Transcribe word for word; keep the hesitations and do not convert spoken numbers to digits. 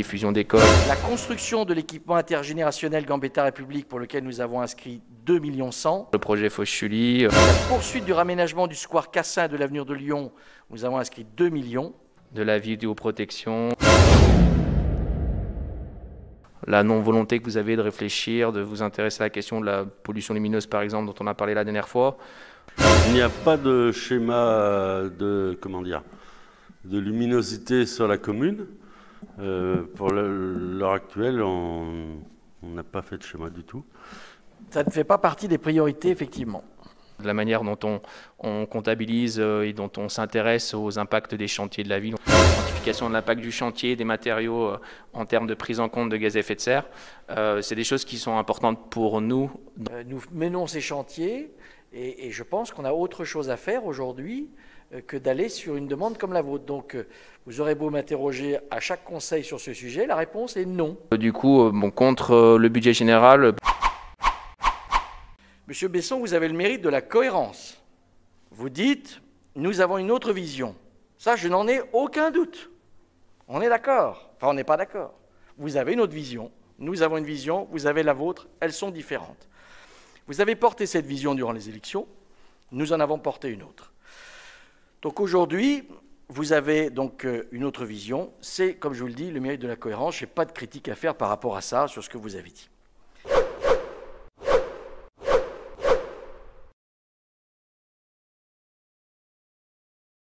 fusion d'écoles. La construction de l'équipement intergénérationnel Gambetta République pour lequel nous avons inscrit deux millions cent. Le projet Fauche-Sully. La poursuite du raménagement du square Cassin de l'avenue de Lyon, nous avons inscrit deux millions. De la vidéoprotection. La non-volonté que vous avez de réfléchir, de vous intéresser à la question de la pollution lumineuse, par exemple, dont on a parlé la dernière fois. Il n'y a pas de schéma de, comment dire, de luminosité sur la commune. Euh, pour l'heure actuelle, on n'a pas fait de schéma du tout. Ça ne fait pas partie des priorités, effectivement. De la manière dont on, on comptabilise et dont on s'intéresse aux impacts des chantiers de la ville. Quantification de l'impact du chantier, des matériaux euh, en termes de prise en compte de gaz à effet de serre. Euh, c'est des choses qui sont importantes pour nous. Euh, nous menons ces chantiers et, et je pense qu'on a autre chose à faire aujourd'hui euh, que d'aller sur une demande comme la vôtre. Donc euh, vous aurez beau m'interroger à chaque conseil sur ce sujet, la réponse est non. Du coup, euh, bon, contre euh, le budget général... Monsieur Besson, vous avez le mérite de la cohérence. Vous dites, nous avons une autre vision. Ça, je n'en ai aucun doute. On est d'accord. Enfin, on n'est pas d'accord. Vous avez une autre vision. Nous avons une vision. Vous avez la vôtre. Elles sont différentes. Vous avez porté cette vision durant les élections. Nous en avons porté une autre. Donc aujourd'hui, vous avez donc une autre vision. C'est, comme je vous le dis, le mérite de la cohérence. Je n'ai pas de critique à faire par rapport à ça, sur ce que vous avez dit.